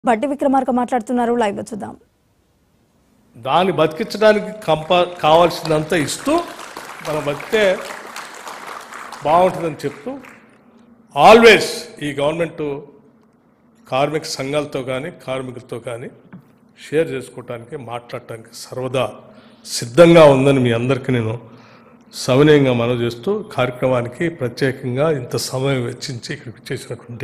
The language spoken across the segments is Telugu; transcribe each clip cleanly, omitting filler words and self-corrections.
బట్టి విక్రమార్క మాట్లాడుతున్నారు. లైవ్ లో చూద్దాం. దాన్ని బతికించడానికి కావాల్సినంత ఇస్తూ మనం బతికే బాగుంటుందని చెప్తూ ఆల్వేస్ ఈ గవర్నమెంట్ కార్మిక సంఘాలతో కానీ కార్మికులతో కానీ షేర్ చేసుకోవటానికి మాట్లాడటానికి సర్వదా సిద్ధంగా ఉందని మీ అందరికీ నేను సవినయంగా మనవి చేస్తూ కార్యక్రమానికి ప్రత్యేకంగా ఇంత సమయం వెచ్చించి ఇక్కడికి చేసినటువంటి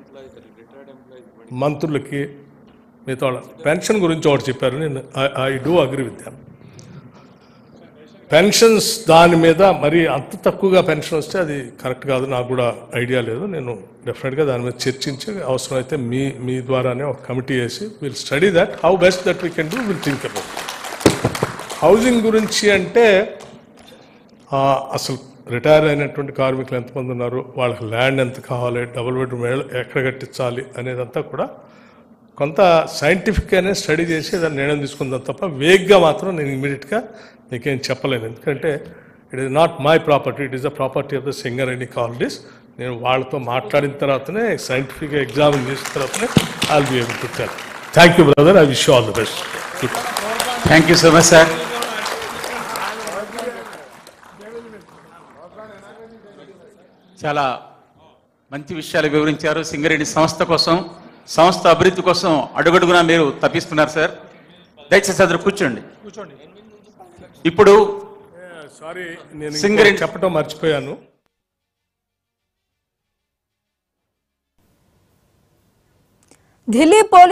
మంత్రులకి మిగతా పెన్షన్ గురించి ఒకటి చెప్పారు. నేను I do agree with them. Pensions దాని మీద మరి అంత తక్కువగా పెన్షన్ వస్తే అది కరెక్ట్ కాదు, నాకు కూడా ఐడియా లేదు. నేను డెఫినెట్గా దాని మీద చర్చించి అవసరమైతే మీ ద్వారానే ఒక కమిటీ వేసి will study that how best that we can do will think about. Housing గురించి అంటే అసలు రిటైర్ అయినటువంటి కార్మికులు ఎంతమంది ఉన్నారు, వాళ్ళకి ల్యాండ్ ఎంత కావాలి, డబుల్ బెడ్రూమ్ ఎక్కడ కట్టించాలి అనేదంతా కూడా కొంత సైంటిఫిక్గానే స్టడీ చేసి దాన్ని నిర్ణయం తీసుకుందాం తప్ప వేగ్గా మాత్రం నేను ఇమీడియట్గా నీకేం చెప్పలేను. ఎందుకంటే it is not my property, it is the property of the Singareni colonies. నేను వాళ్ళతో మాట్లాడిన తర్వాతనే సైంటిఫిక్గా ఎగ్జామిన్ చేసిన తర్వాతనే I will be able to tell. Thank you brother, I wish you all the best. Thank you so much sir. చాలా మంచి విషయాలు వివరించారు. సింగరేణి సంస్థ కోసం, సంస్థ అభివృద్ధి కోసం అడుగడుగునా మీరు తప్పిస్తున్నారు సార్. దయచేసి అందరూ కూర్చోండి. ఇప్పుడు సారీ, నేను సింగరేణి చెప్పడం మర్చిపోయాను. ఢిల్లీ పోలీస్